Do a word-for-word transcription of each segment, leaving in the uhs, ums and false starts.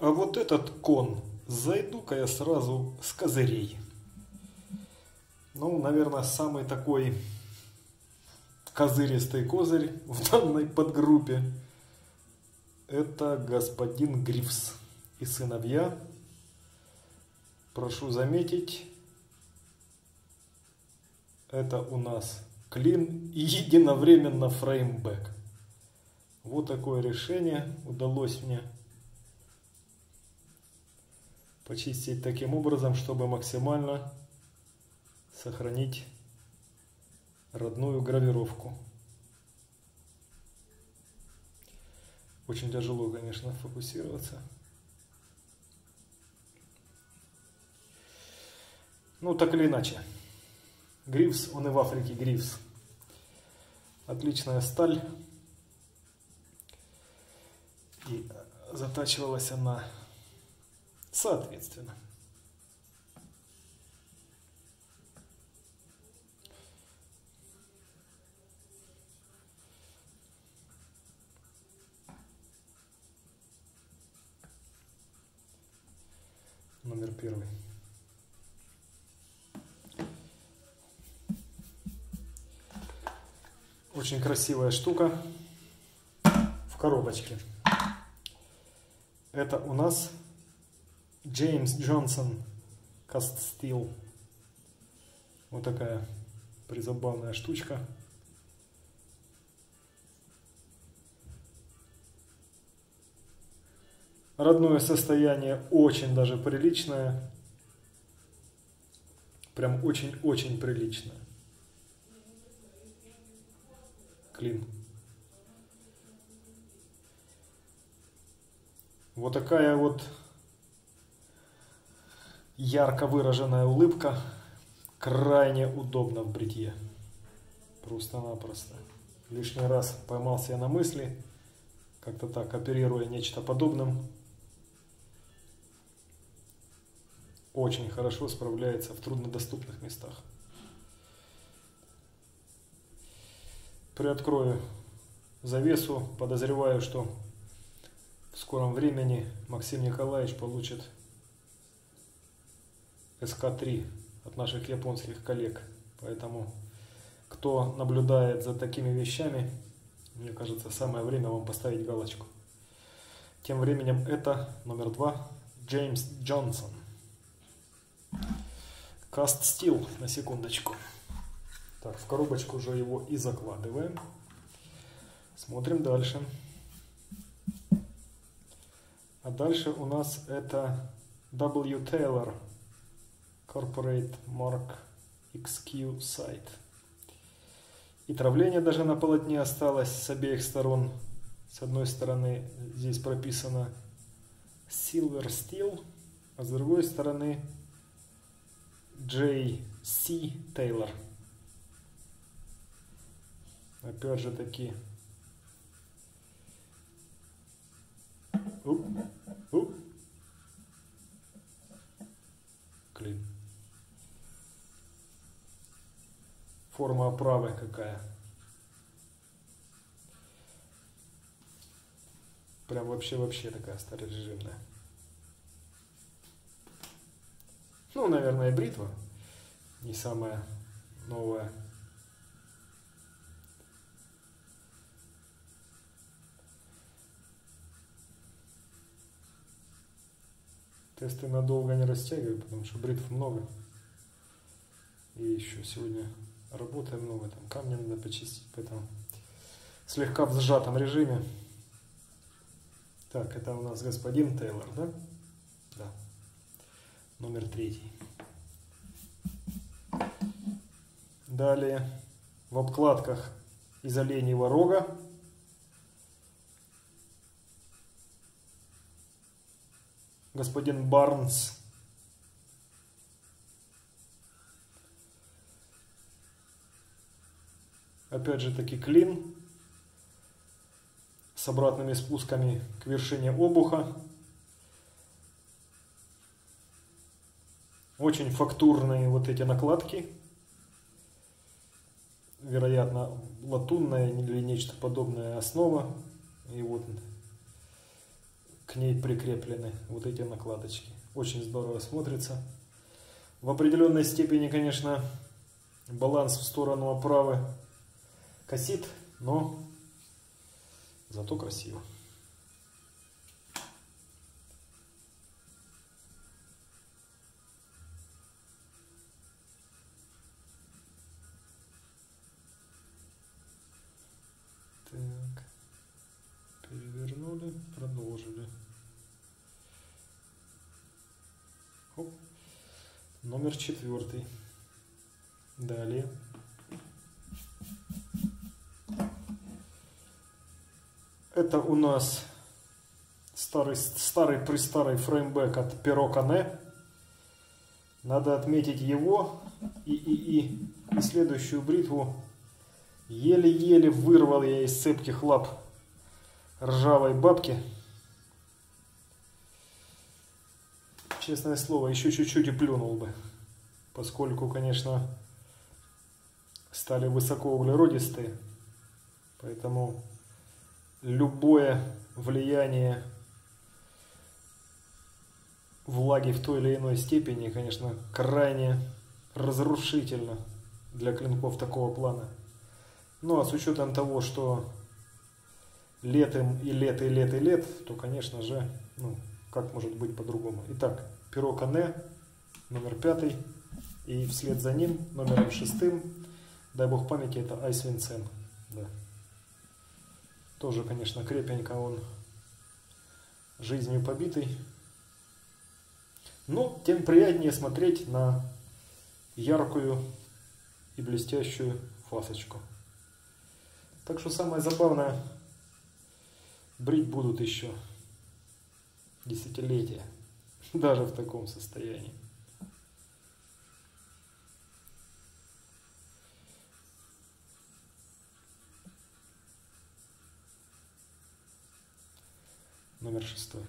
А вот этот кон, зайду-ка я сразу с козырей. Ну, наверное, самый такой козыристый козырь в данной подгруппе — это господин Грифс и сыновья. Прошу заметить, это у нас клин и единовременно фреймбэк. Вот такое решение удалось мне почистить таким образом, чтобы максимально сохранить родную гравировку. Очень тяжело, конечно, фокусироваться. Ну, так или иначе. Грифс, он и в Африке Грифс. Отличная сталь. И затачивалась она соответственно. Номер первый. Очень красивая штука в коробочке. Это у нас James Johnson Cast Steel. Вот такая призабавная штучка. Родное состояние очень даже приличное. Прям очень-очень приличное. Клин. Вот такая вот ярко выраженная улыбка. Крайне удобно в бритье. Просто-напросто. Лишний раз поймался я на мысли, как-то так, оперируя нечто подобным. Очень хорошо справляется в труднодоступных местах. Приоткрою завесу. Подозреваю, что в скором времени Максим Николаевич получит эс ка три от наших японских коллег. Поэтому, кто наблюдает за такими вещами, мне кажется, самое время вам поставить галочку. Тем временем это номер два, Джеймс Джонсон. Cast Steel, на секундочку. Так, в коробочку уже его и закладываем. Смотрим дальше. А дальше у нас это дабл ю Taylor Corporate Mark икс кью Sight. И травление даже на полотне осталось с обеих сторон. С одной стороны здесь прописано Silver Steel, а с другой стороны джей си Taylor. Опять же таки. Уп, уп. Клин. Форма оправы какая. Прям вообще-вообще такая старорежимная. Ну, наверное, бритва не самая новая. Тесты надолго не растягиваю, потому что бритв много. И еще сегодня работы много, там камни надо почистить, поэтому слегка в сжатом режиме. Так, это у нас господин Тейлор, да? Да. Номер третий. Далее в обкладках из оленьего рога. Господин Барнс. Опять же таки клин с обратными спусками к вершине обуха. Очень фактурные вот эти накладки. Вероятно, латунная или нечто подобное основа. И вот к ней прикреплены вот эти накладочки. Очень здорово смотрится. В определенной степени, конечно, баланс в сторону оправы косит, но зато красиво. Так, перевернули, продолжили. Оп. Номер четвертый. Далее. Это у нас старый, старый престарый фреймбэк от Pero Cane. Надо отметить его и, и, и, и следующую бритву еле-еле вырвал я из цепких лап ржавой бабки. Честное слово, еще чуть-чуть и плюнул бы, поскольку, конечно, стали высокоуглеродистые, поэтому любое влияние влаги в той или иной степени, конечно, крайне разрушительно для клинков такого плана. Ну а с учетом того, что летом и лет, и лет, и лет, то, конечно же, ну, как может быть по-другому. Итак, Pero Cane, номер пятый, и вслед за ним, номером шестым, дай бог памяти, это Ice Vincent. Да. Тоже, конечно, крепенько он жизнью побитый. Но тем приятнее смотреть на яркую и блестящую фасочку. Так что самое забавное, брить будут еще десятилетия, даже в таком состоянии. Номер шестой.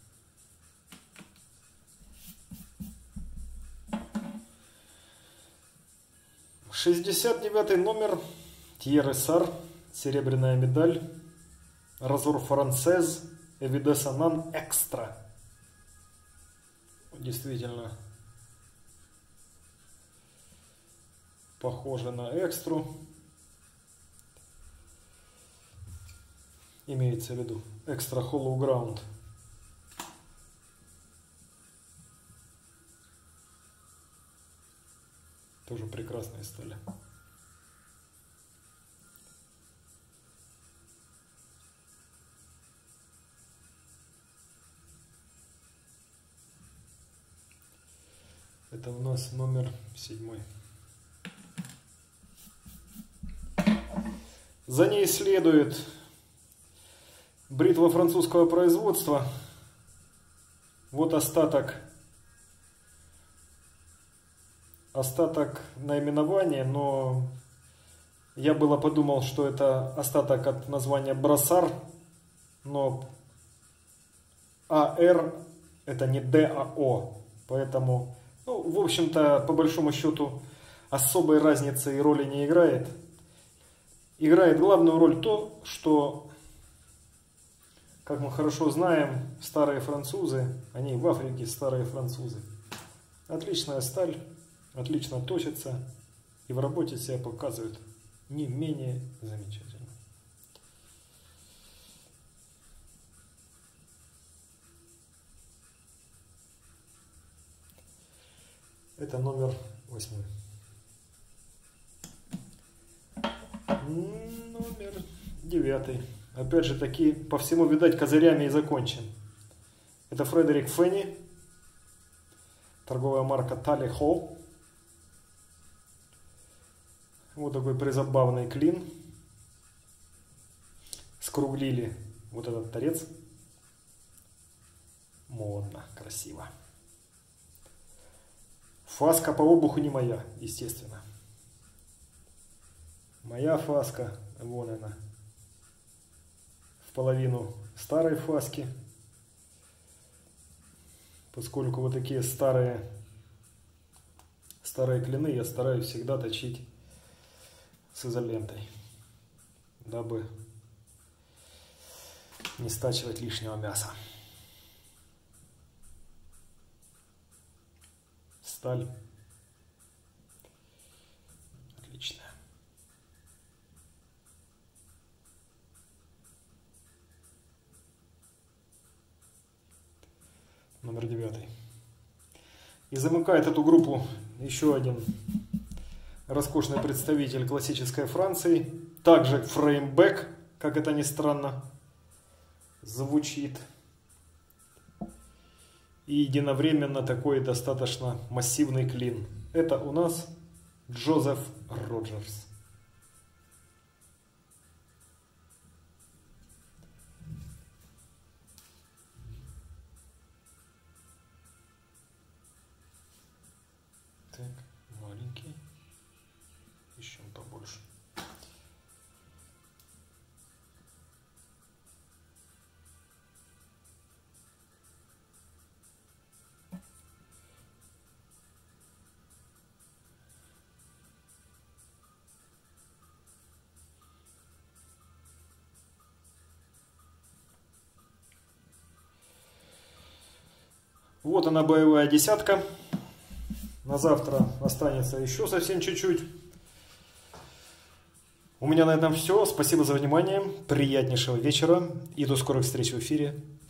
шестьдесят девятый номер. Тьерри Сар. Серебряная медаль. Разор Францез. Эвидеса Нан Экстра. Действительно похоже на экстру. Имеется в виду экстра Hollow Ground. Тоже прекрасные стали. Это у нас номер седьмой. За ней следует бритва французского производства. Вот остаток, остаток наименования, но я было подумал, что это остаток от названия Brassard, но А Р это не Д, а О, поэтому, ну, в общем-то, по большому счету, особой разницы и роли не играет. Играет главную роль то, что, как мы хорошо знаем, старые французы, они в Африке старые французы. Отличная сталь, отлично точится и в работе себя показывают не менее замечательно. Это номер восьмой. Номер девятый. Опять же таки, по всему, видать, козырями и закончен. Это Фредерик Фенни. Торговая марка Tally Ho. Вот такой призабавный клин. Скруглили вот этот торец. Модно, красиво. Фаска по обуху не моя, естественно. Моя фаска, вон она, в половину старой фаски. Поскольку вот такие старые, старые клины я стараюсь всегда точить с изолентой, дабы не стачивать лишнего мяса. Сталь. Отлично. Номер девятый. И замыкает эту группу еще один роскошный представитель классической Франции. Также фреймбэк, как это ни странно, звучит. И единовременно такой достаточно массивный клин. Это у нас Джозеф Роджерс. Так, маленький. Ищем побольше. Вот она, боевая десятка. На завтра останется еще совсем чуть-чуть. У меня на этом все. Спасибо за внимание. Приятнейшего вечера. И до скорых встреч в эфире.